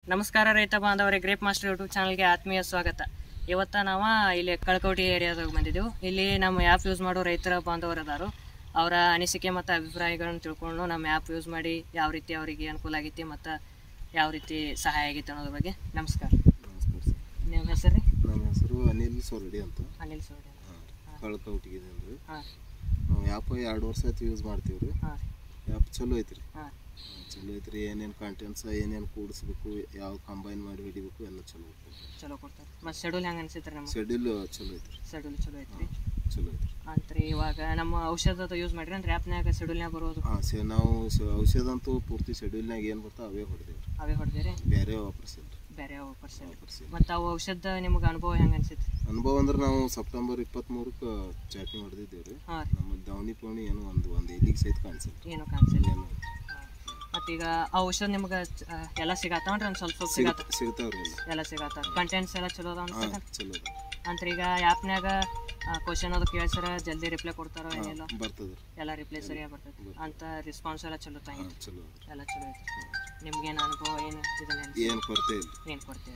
ನಮಸ್ಕಾರ ರೈತ ಬಾಂಧವರೇ, ಗ್ರೇಪ್ ಮಾಸ್ಟರ್ ಯೂಟ್ಯೂಬ್ ಚಾನಲ್ಗೆ ಆತ್ಮೀಯ ಸ್ವಾಗತ. ಇವತ್ತು ನಾವು ಇಲ್ಲಿ ಕಳಕವಟಿ ಏರಿಯಾದಾಗ ಬಂದಿದ್ದೆವು. ಇಲ್ಲಿ ನಮ್ಮ ಆ್ಯಪ್ ಯೂಸ್ ಮಾಡೋ ರೈತರ ಬಾಂಧವರು ಅದಾರು. ಅವರ ಅನಿಸಿಕೆ ಮತ್ತು ಅಭಿಪ್ರಾಯಗಳನ್ನು ತಿಳ್ಕೊಂಡು ನಮ್ಮ ಆ್ಯಪ್ ಯೂಸ್ ಮಾಡಿ ಯಾವ ರೀತಿ ಅವರಿಗೆ ಅನುಕೂಲ ಆಗೈತಿ ಮತ್ತು ಯಾವ ರೀತಿ ಸಹಾಯ ಆಗೈತಿ ಅನ್ನೋದ್ರ ಬಗ್ಗೆ. ನಮಸ್ಕಾರ. ನಿಮ್ಮ ಹೆಸರು ರೀ? ನಮ್ಮ ಹೆಸರು ಅನಿಲ್ ಸೋರಡಿ ಅಂತ. ಅನಿಲ್ ಸೋರಡಿ ಕಳಕವಟಿಗಿದೆ ಅಂದ್ರೆ ಹಾಂ. ನಾವು ಆ್ಯಪ್ 2 ವರ್ಷ ಆಯ್ತು ಯೂಸ್ ಮಾಡ್ತೀವಿ ರೀ. ಹಾಂ. ಆ್ಯಪ್ ಚಲೋ ಐತ್ರಿ. ಹಾಂ, ಚಲೋ ಐತ್ರಿ. ಏನೇನು ಕಂಟೆಂಟ್ಸ್ ಏನೇನು ಕೂಡಿಸ್ಬೇಕು, ಯಾವ ಕಂಬೈನ್ ಮಾಡಿ ಹಿಡಿಬೇಕು ಎಲ್ಲ ಚಲೋ ಕೊಡ್ತಾರೆ. ಮತ್ತು ಶೆಡ್ಯೂಲ್ ಹೆಂಗೆ ಅನಿಸುತ್ತೆ? ನಮ್ಮ ಶೆಡ್ಯೂಲ್ ಚಲೋ ಐತ್ರಿ. ಶೆಡ್ಯೂಲ್ ಚಲೋ ಐತ್ರಿ. ಚಲೋ ಐತ್ರಿ ಅಂತ್ರಿ. ಇವಾಗ ನಮ್ಮ ಔಷಧದ ಯೂಸ್ ಮಾಡಿರಿ ಅಂದ್ರೆ ಆ್ಯಪ್ನಾಗ ಶೆಡ್ಯೂಲ್ನಾಗ ಬರೋದು. ಹಾಂ, ನಾವು ಔಷಧ ಅಂತೂ ಪೂರ್ತಿ ಶೆಡ್ಯೂಲ್ನಾಗ ಏನು ಬರ್ತಾವೆ ಅವೇ ಹೊಡೆದೇವ್ರಿ. ಬೇರೆ ವಾಪರ್ಸಿಲ್ಲ. ಮತ್ತು ಅವು ಔಷಧ ನಿಮ್ಗೆ ಅನುಭವ ಹೆಂಗೆ ಅನ್ಸುತ್ತೆ? ಅನುಭವ ಅಂದ್ರೆ ನಾವು ಸೆಪ್ಟೆಂಬರ್ 23ಕ್ಕೆ ಚಾಟ್ನಿ ಹೊಡೆದಿದ್ದೇವೆ ರೀ. ನಮ್ಮ ದವಣಿ ಪವಣಿ ಏನು ಒಂದು ಎಲ್ಲಿಗೆ ಸಹಿತ ಕಾಣಿಸಿಲ್ಲ. ಏನು ಕಾಣಿಸಿಲ್ಲ. ಮತ್ತೀಗ ಆ ಔಷಧ ನಿಮ್ಗೆ ಎಲ್ಲ ಸಿಗತ್ತಾವನ್ರಿ? ಒಂದು ಸ್ವಲ್ಪ ಸಿಗ್ತಾವ್ರಿ. ಎಲ್ಲ ಸಿಗತ್ತಾವ. ಕಂಟೆಂಟ್ಸ್ ಎಲ್ಲ ಚಲೋ ಅದಾವ ಅನ್ಸುತ್ತೆ. ಚಲೋ ಅಂದ್ರೆ ಈಗ ಆ್ಯಪ್ನಾಗ ಕ್ವಶನ್ ಅದು ಕೇಳ್ಸರ ಜಲ್ದಿ ರಿಪ್ಲೈ ಕೊಡ್ತಾರೋ ಏನಿಲ್ಲ? ಬರ್ತದೆ. ಎಲ್ಲ ರಿಪ್ಲೈ ಸರಿಯಾಗಿ ಬರ್ತೈತಿ ಅಂತ ರೆಸ್ಪಾನ್ಸ್ ಎಲ್ಲ ಚಲೋ ತಂಗೈತಿ. ಚಲೋ ಎಲ್ಲ ಚಲೋ ಐತಿ. ನಿಮ್ಗೇನು ಅನುಭವ ಏನು ಏನು ಕೊರತೆ ಇಲ್ಲ? ಏನು ಕೊಡ್ತೇವೆ.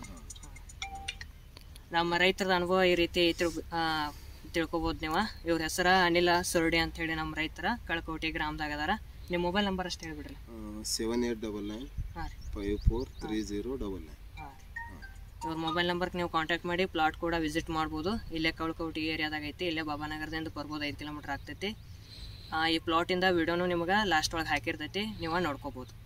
ನಮ್ಮ ರೈತರ ಅನುಭವ ಈ ರೀತಿ ತಿಳ್ಕೊಬೋದು ನೀವು. ಇವ್ರ ಹೆಸರ ಅನಿಲ್ ಸೋರಡಿ ಅಂತ ಹೇಳಿ ನಮ್ಮ ರೈತರ ಕಳಕವಟಿ ಗ್ರಾಮದಾಗ ಅದಾರ. ನಿಮ್ಮ ಮೊಬೈಲ್ ನಂಬರ್ ಅಷ್ಟು ಹೇಳ್ಬಿಡ್ರಿ. 7899543099. ಇವ್ರ ಮೊಬೈಲ್ ನಂಬರ್ಗೆ ನೀವು ಕಾಂಟ್ಯಾಕ್ಟ್ ಮಾಡಿ ಪ್ಲಾಟ್ ಕೂಡ ವಿಸಿಟ್ ಮಾಡ್ಬೋದು. ಇಲ್ಲೇ ಕಳಕವಟಿ ಏರಿಯಾದಾಗ ಐತಿ. ಇಲ್ಲೇ ಬಾಬಾನಗರದಿಂದ ಬರ್ಬೋದು. 5 ಕಿಲೋಮೀಟ್ರ್ ಆಗ್ತೈತಿ. ಈ ಪ್ಲಾಟಿಂದ ವಿಡಿಯೋನು ನಿಮ್ಗೆ ಲಾಸ್ಟ್ ಒಳಗೆ ಹಾಕಿರ್ತೈತಿ, ನೀವು ನೋಡ್ಕೋಬೋದು.